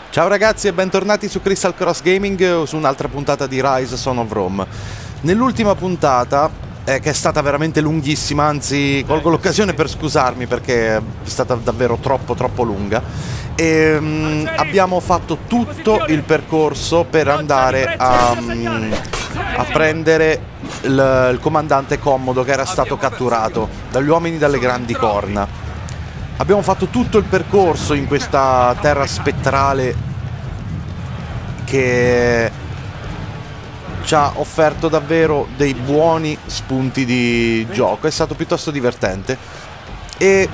Ciao ragazzi e bentornati su Crystal Cross Gaming, su un'altra puntata di Rise Son of Rome. Nell'ultima puntata, che è stata veramente lunghissima, anzi colgo l'occasione per scusarmi perché è stata davvero troppo lunga, abbiamo fatto tutto il percorso per andare a prendere il comandante Commodo che era stato catturato dagli uomini dalle grandi corna. Abbiamo fatto tutto il percorso in questa terra spettrale che ci ha offerto davvero dei buoni spunti di gioco, è stato piuttosto divertente, e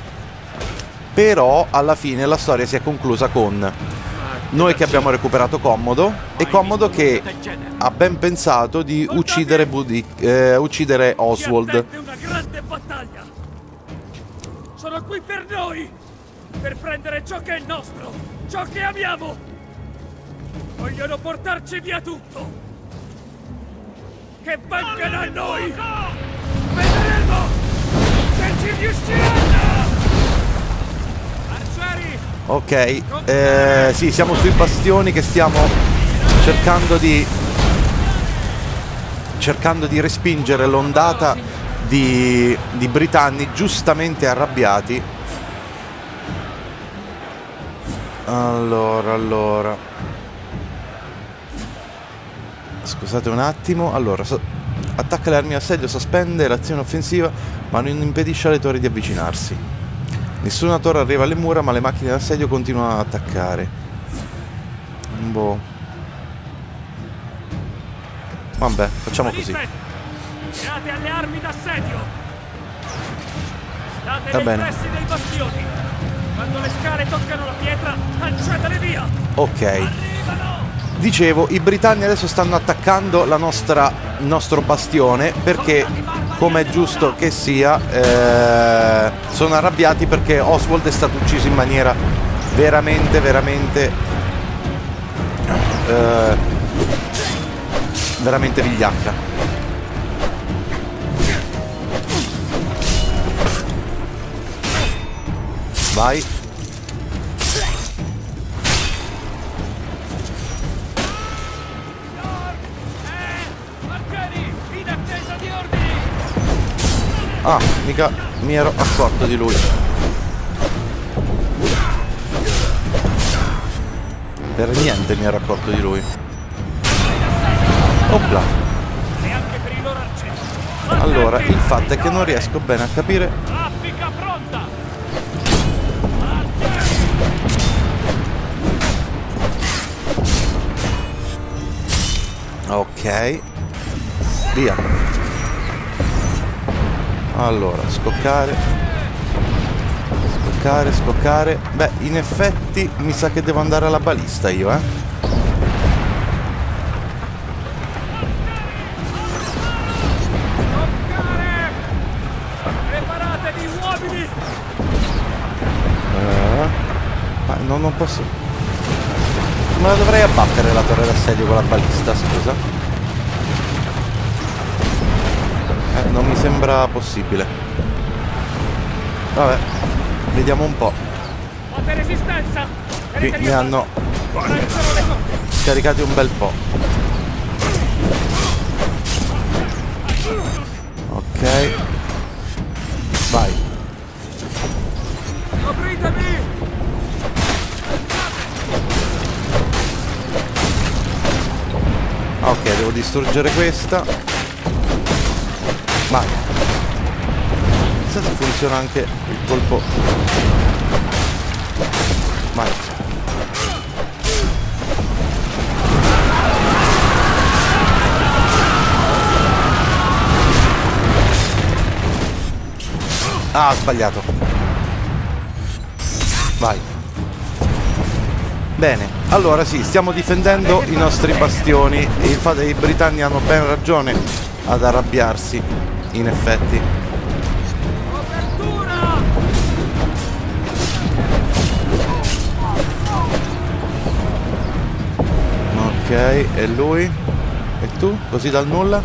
però alla fine la storia si è conclusa con noi che abbiamo recuperato Commodo e Commodo che ha ben pensato di uccidere uccidere Oswald. Una grande battaglia. Sono qui per noi, per prendere ciò che è nostro, ciò che amiamo. Vogliono portarci via tutto. Che vengano a noi. Vedremo se ci riusciranno. Arcieri. Ok, sì, siamo sui bastioni che stiamo cercando di respingere l'ondata di britanni giustamente arrabbiati. Allora scusate un attimo. Allora, attacca le armi d'assedio, sospende l'azione offensiva ma non impedisce alle torri di avvicinarsi. Nessuna torre arriva alle mura ma le macchine d'assedio continuano ad attaccare. Boh. Vabbè, facciamo così. Tirate alle armi d'assedio. State Va nei bene. pressi dei bastioni. Quando le scale toccano la pietra, lanciatele via. Ok. Arrivano. Dicevo, i britanni adesso stanno attaccando il nostro bastione perché, come è giusto che sia, sono arrabbiati perché Oswald è stato ucciso in maniera veramente vigliacca. Vai. Ah, mica mi ero accorto di lui. Per niente mi ero accorto di lui. Opla. Allora, il fatto è che non riesco bene a capire. Raffica pronta. Ok. Via. Allora, scoccare. Beh, in effetti mi sa che devo andare alla balista io, Preparatevi, uomini. Ma non posso. Me la dovrei abbattere la torre d'assedio con la balista, scusa. Non mi sembra possibile. Vabbè, vediamo un po'. Fate resistenza. Qui ne hanno scaricati un bel po'. Ok. Vai. Apritemi. Ok, devo distruggere questa. Vai. Chissà se funziona anche il colpo. Vai. Ah, ho sbagliato. Vai. Bene, allora sì, stiamo difendendo i nostri bastioni e il fatto che i britanni hanno ben ragione ad arrabbiarsi, in effetti. Ok, e lui? E tu? Così dal nulla?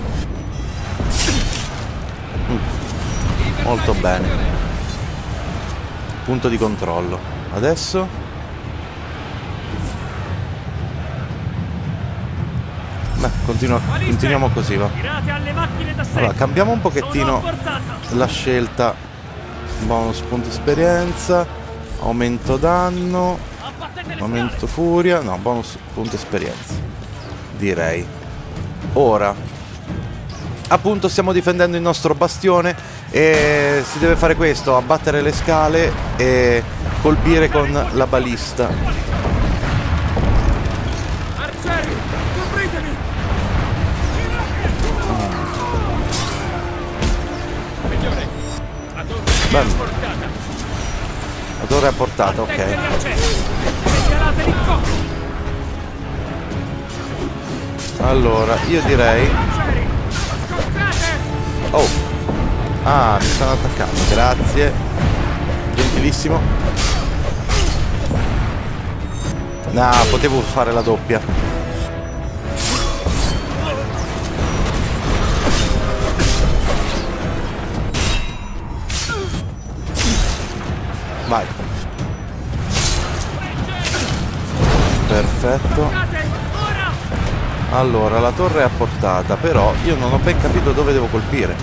Molto bene. Punto di controllo. Adesso? Beh, continuiamo così, va. Tirate alle macchine da Allora, sé. cambiamo un pochettino Sono a portata. la scelta. Bonus punto esperienza, aumento danno, Abbattete le aumento furia, no, bonus punto esperienza, direi. Ora, appunto, stiamo difendendo il nostro bastione e si deve fare questo, abbattere le scale e colpire con la balista. Arcieri, copritemi! Signore, la torre è Bene. portata. La torre a portata, ok. Attenti agli arcieri. Segnalateli in cocco. Allora, io direi... Arcieri, scoccate! Oh! Ah, mi stanno attaccando, grazie. Gentilissimo. No, potevo fare la doppia. Vai. Perfetto. Scoccate, ora! Allora, la torre è a portata, però io non ho ben capito dove devo colpire.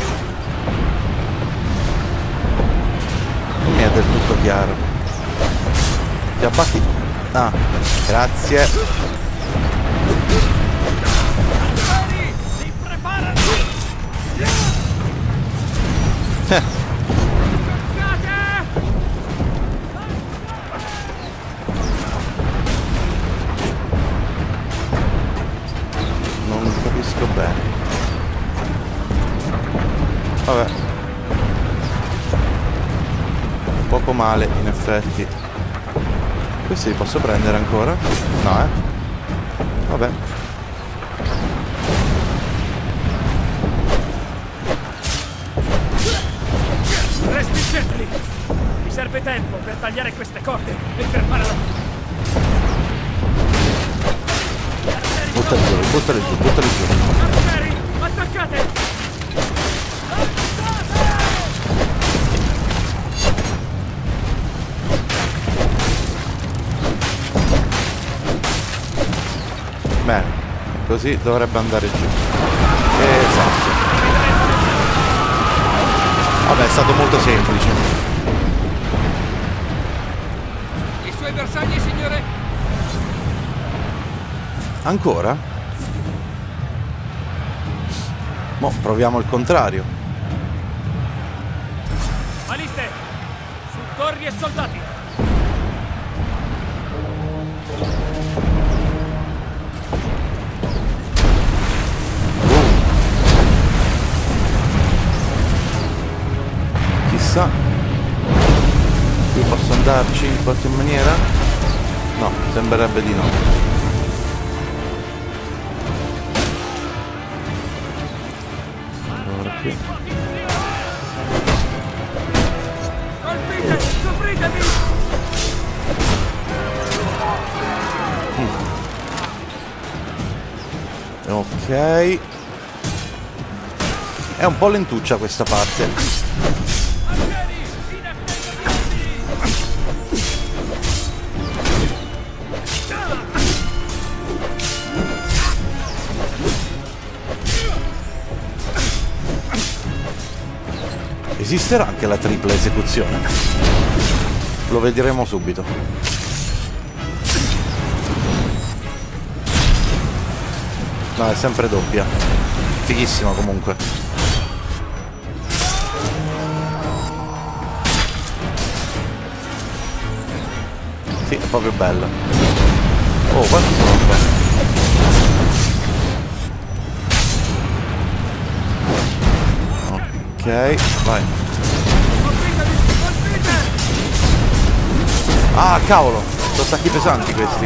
Non mi è del tutto chiaro. Ti abbatti? Ah, grazie. Arcieri, si preparano! Scoccate! Non capisco bene. Vabbè. Poco male, in effetti. Questi li posso prendere ancora? No, Vabbè. Respingeteli! Mi serve tempo per tagliare queste corde e fermare la... Buttali giù, buttali giù, buttali giù. Arcieri, attaccate! Bene, così dovrebbe andare giù. Esatto. Vabbè, è stato molto semplice. I suoi bersagli, signore? Ancora? Mo' proviamo il contrario. Baliste! Su torri e soldati! Chissà. Qui posso andarci in qualche maniera? No, sembrerebbe di no. Allora qui. Colpite! Copritemi! Ok. È un po' lentuccia questa parte. Arcieri, ineffettuabili! Esisterà anche la tripla esecuzione? Lo vedremo subito. No, è sempre doppia. Fighissima comunque. Sì, è proprio bella. Oh, quanti sono qua? Ok, vai. Colpitemi! Colpite! Ah, cavolo! Sono attacchi pesanti questi.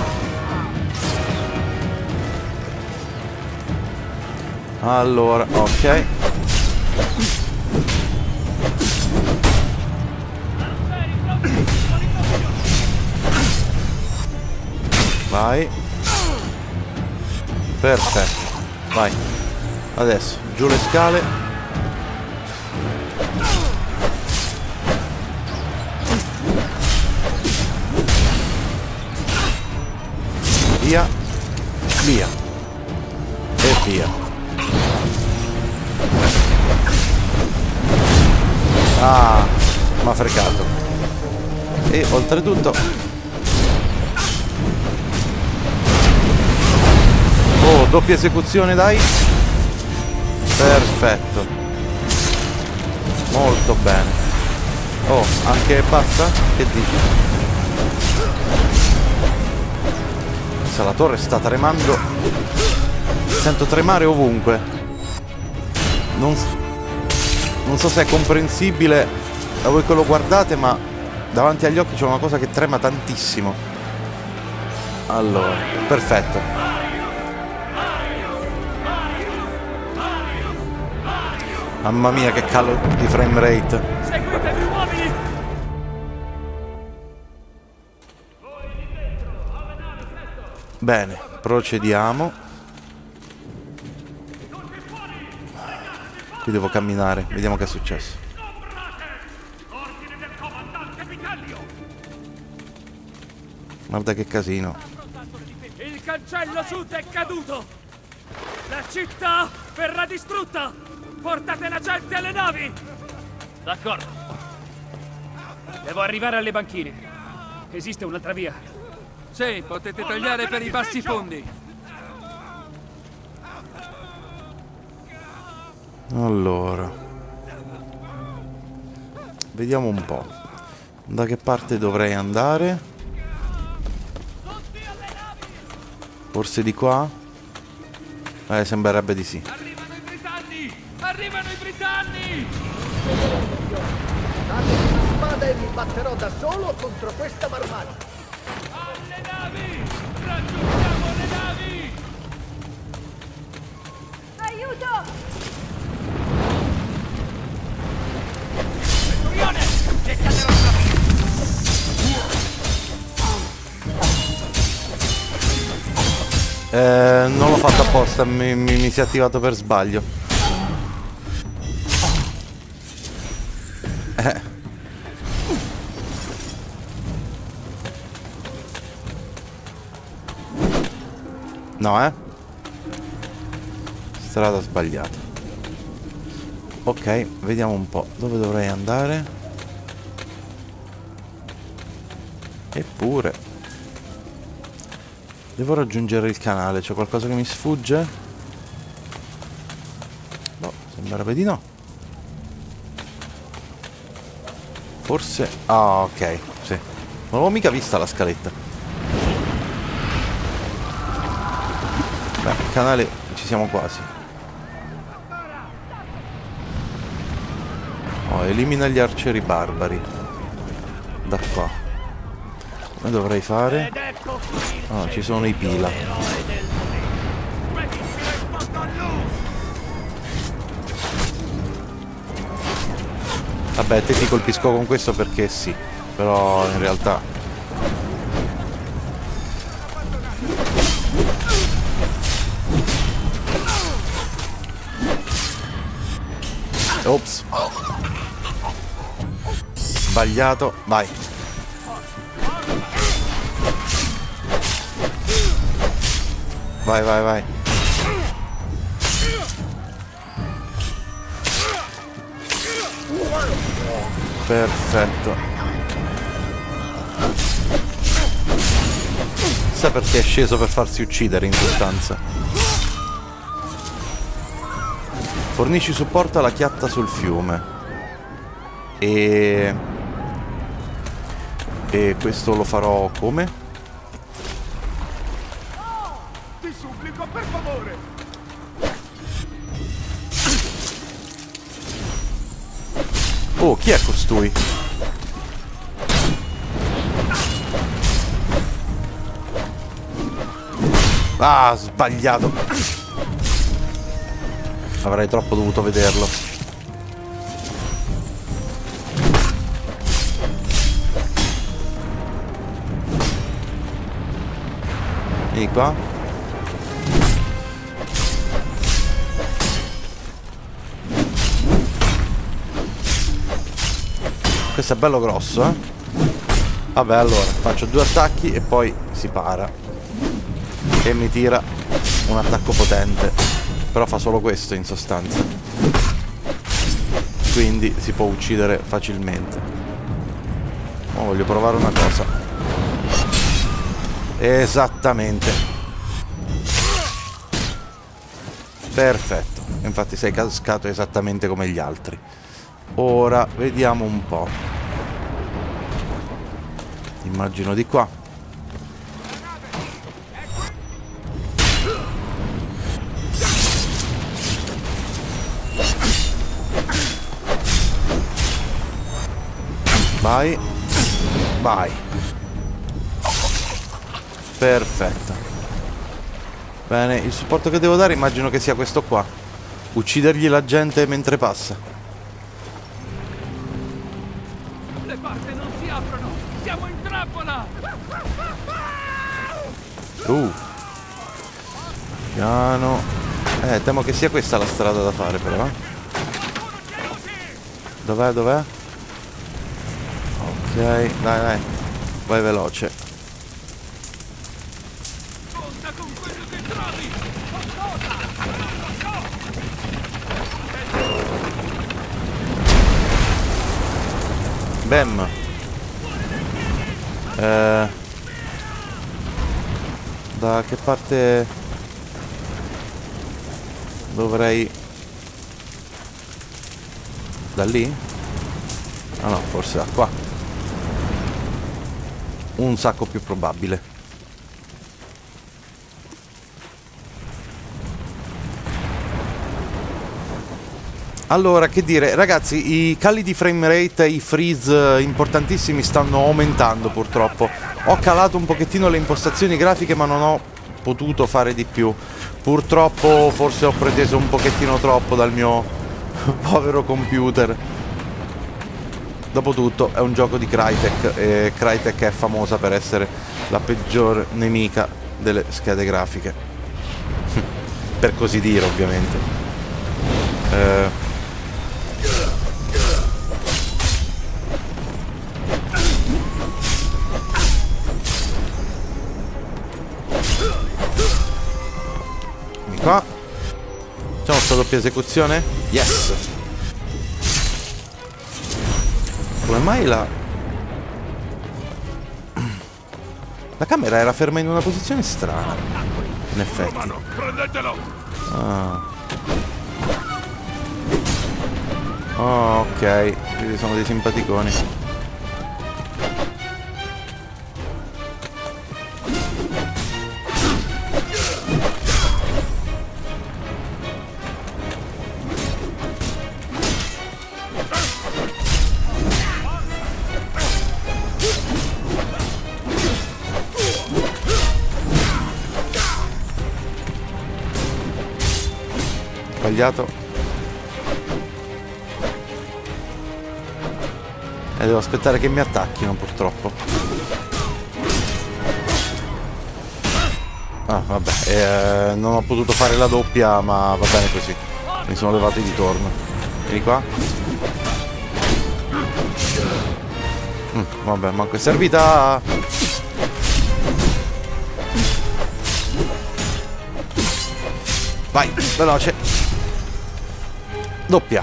Allora, ok. Vai. Perfetto. Vai. Adesso, giù le scale. Via. Via. E via. Ah, m'ha fregato. E oltretutto... Oh, doppia esecuzione, dai. Perfetto. Molto bene. Oh, anche basta? Che dici? Se la torre sta tremando. Sento tremare ovunque. Non so se è comprensibile da voi che lo guardate, ma davanti agli occhi c'è una cosa che trema tantissimo. Allora, perfetto. Mamma mia, che calo di frame rate. Seguitemi, uomini! Bene, procediamo. Qui devo camminare, vediamo che è successo. Ordine del comandante Vitellio! Guarda che casino. Il cancello sud è caduto! La città verrà distrutta! Portate la gente alle navi! D'accordo. Devo arrivare alle banchine. Esiste un'altra via? Sì, potete tagliare per i bassi fondi. Allora, vediamo un po'. Da che parte dovrei andare? Forse di qua? Sembrerebbe di sì. Arrivano i britanni! Arrivano i britanni! Datemi una spada e mi batterò da solo contro questa marmaglia. Alle navi! Raggiungiamo le navi! Aiuto! Centurione! Cercate la strada! Non l'ho fatto apposta, mi si è attivato per sbaglio. No, strada sbagliata. Ok, vediamo un po' dove dovrei andare. Eppure devo raggiungere il canale. C'è qualcosa che mi sfugge? No, sembrerebbe di no. Forse... Ah, ok, sì. Non l'avevo mica vista la scaletta. Beh, il canale ci siamo quasi. Oh, elimina gli arcieri barbari. Da qua. Come dovrei fare? Ah, ci sono i pila. Vabbè, te ti colpisco con questo perché sì. Però in realtà... Ops. Sbagliato. Vai. Vai, vai, vai. Perfetto. Sa perché è sceso per farsi uccidere in sostanza. Fornisci supporto alla chiatta sul fiume. E questo lo farò come? Ti supplico, per favore! Oh, chi è costui? Ah, sbagliato. Avrei troppo dovuto vederlo. Vieni qua. Questo è bello grosso, eh? Vabbè, allora faccio 2 attacchi e poi si para. E mi tira un attacco potente, però fa solo questo in sostanza, quindi si può uccidere facilmente. Voglio provare una cosa. Esattamente. Perfetto. Infatti sei cascato esattamente come gli altri. Ora vediamo un po'. Immagino di qua. Vai. Vai. Perfetto. Bene, il supporto che devo dare immagino che sia questo qua. Uccidergli la gente mentre passa. Le porte non si aprono! Siamo in trappola! Piano. Temo che sia questa la strada da fare però. Dov'è, dov'è? Ok, dai, dai. Vai veloce. Conta con quello che trovi! Bam. Da che parte dovrei... Da lì? Ah no, forse da qua. Un sacco più probabile. Allora, che dire, ragazzi, i cali di frame rate, i freeze importantissimi stanno aumentando purtroppo. Ho calato un pochettino le impostazioni grafiche ma non ho potuto fare di più. Purtroppo forse ho preteso un pochettino troppo dal mio povero computer. Dopotutto è un gioco di Crytek e Crytek è famosa per essere la peggior nemica delle schede grafiche. Per così dire, ovviamente. Qua facciamo sta doppia esecuzione? Yes! Come mai la camera era ferma in una posizione strana, in effetti. Ah. Oh, ok, quindi sono dei simpaticoni. Sbagliato. E devo aspettare che mi attacchino, purtroppo. Ah, vabbè, non ho potuto fare la doppia, ma va bene così. Mi sono levati di torno. Vieni qua. Vabbè, manco è servita. Vai, veloce. Doppia.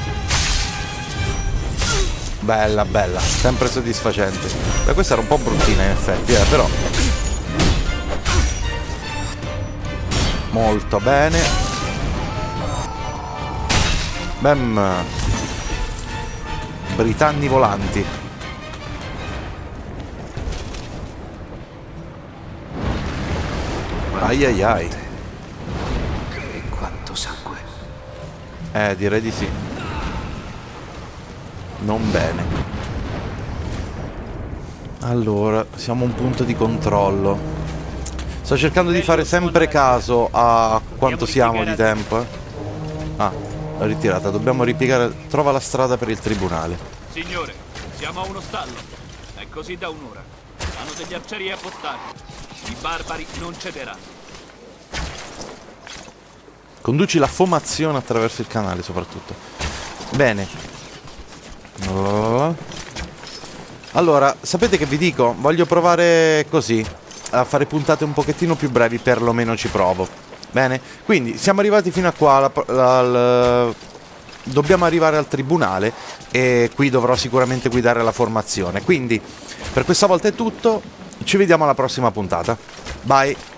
Bella, bella. Sempre soddisfacente. Beh, questa era un po' bruttina in effetti, però. Molto bene. Bam. Britanni volanti. Ai ai ai. Quanto sangue. Direi di sì. Non bene. Allora, siamo a un punto di controllo. Sto cercando di fare sempre caso a quanto siamo di tempo. Ah, l'ho ritirata. Dobbiamo ripiegare. Trova la strada per il tribunale. Signore, siamo a uno stallo. È così da un'ora. Hanno degli arcieri appostati. I barbari non cederanno. Conduci la fomazione attraverso il canale, soprattutto. Bene. Allora, sapete che vi dico? Voglio provare così. a fare puntate un pochettino più brevi, perlomeno ci provo. Bene? Quindi siamo arrivati fino a qua, dobbiamo arrivare al tribunale e qui dovrò sicuramente guidare la formazione. Quindi per questa volta è tutto, ci vediamo alla prossima puntata. Bye!